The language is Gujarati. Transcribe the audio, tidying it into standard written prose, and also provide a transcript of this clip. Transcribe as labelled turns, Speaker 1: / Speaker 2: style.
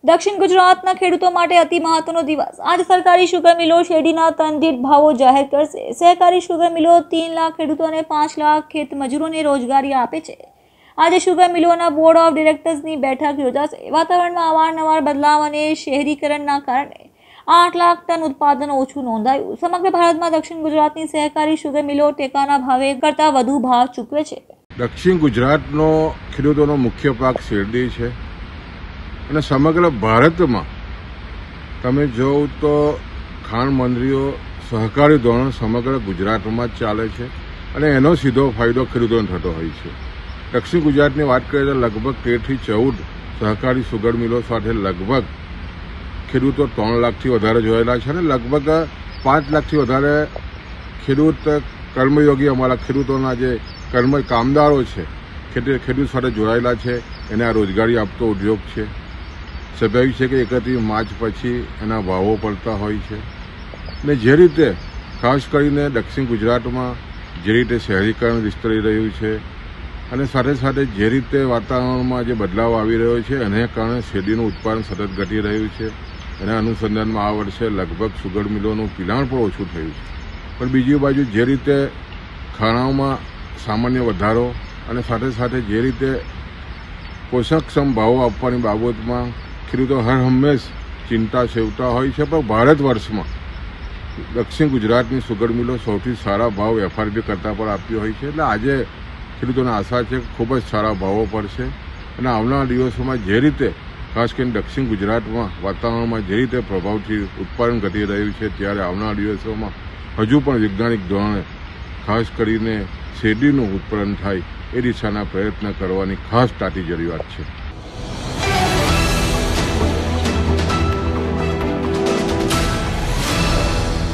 Speaker 1: દક્ષિણ ગુજરાતના ખેડૂતો માટે અતિ મહત્વનો દિવસ આજે સરકારી શુગર મિલો શેરડીના ટન દીઠ ભાવો જાહેર કરશે। સહકારી શુગર મિલો 3 લાખ ખેડૂતોને 5 લાખ ખેત મજૂરોને રોજગારી આપે છે। આજે શુગર મિલોના બોર્ડ ઓફ ડિરેક્ટર્સની બેઠક યોજાશે। વાતાવરણમાં અવારનવાર બદલાવ અને શહેરીકરણના કારણે 8 લાખ ટન ઉત્પાદન ઓછું નોંધાયું। સમગ્ર ભારતમાં દક્ષિણ ગુજરાતની સહકારી શુગર મિલો ટેકાના ભાવે કરતાં વધુ ભાવ ચૂકવે છે।
Speaker 2: દક્ષિણ ગુજરાતનો ખેડૂતોનો મુખ્ય પાક શેરડી છે અને સમગ્ર ભારતમાં તમે જોવો તો ખાંડ મંડળીઓ સહકારી ધોરણ સમગ્ર ગુજરાતમાં જ ચાલે છે અને એનો સીધો ફાયદો ખેડૂતોને થતો હોય છે। દક્ષિણ ગુજરાતની વાત કરીએ તો લગભગ 13 થી 14 સહકારી સુગર મિલો સાથે લગભગ ખેડૂતો 3 લાખથી વધારે જોયેલા છે અને લગભગ 5 લાખથી વધારે ખેડૂત કર્મયોગી અમારા ખેડૂતોના જે કામદારો છે ખેડૂત સાથે જોડાયેલા છે એને આ રોજગારી આપતો ઉદ્યોગ છે। સ્વાભાવિક છે કે 31 માર્ચ પછી એના ભાવો પડતા હોય છે ને જે રીતે ખાસ કરીને દક્ષિણ ગુજરાતમાં જે રીતે શહેરીકરણ વિસ્તરી રહ્યું છે અને સાથે સાથે જે રીતે વાતાવરણમાં જે બદલાવ આવી રહ્યો છે એને કારણે શેરડીનું ઉત્પાદન સતત ઘટી રહ્યું છે। એના અનુસંધાનમાં આ વર્ષે લગભગ સુગર મિલોનું પિલાણ પણ ઓછું થયું છે। પણ બીજી બાજુ જે રીતે ખાણાઓમાં સામાન્ય વધારો અને સાથે સાથે જે રીતે પોષકક્ષમ ભાવો આપવાની બાબતમાં ખેડૂતો હર હંમેશ ચિંતા સેવતા હોય છે। પણ ભારત વર્ષમાં દક્ષિણ ગુજરાતની સુગર મિલો સૌથી સારા ભાવ એફઆરપી કરતાં પણ આપતી હોય છે। એટલે આજે ખેડૂતોને આશા છે કે ખૂબ જ સારા ભાવો પડશે અને આવનારા દિવસોમાં જે રીતે ખાસ કરીને દક્ષિણ ગુજરાતમાં વાતાવરણમાં જે રીતે પ્રભાવથી ઉત્પાદન ઘટી રહ્યું છે ત્યારે આવનારા દિવસોમાં હજુ પણ વૈજ્ઞાનિક ધોરણે ખાસ કરીને શેરડીનું ઉત્પાદન થાય એ દિશાના પ્રયત્ન કરવાની ખાસ તાતી જરૂરિયાત છે।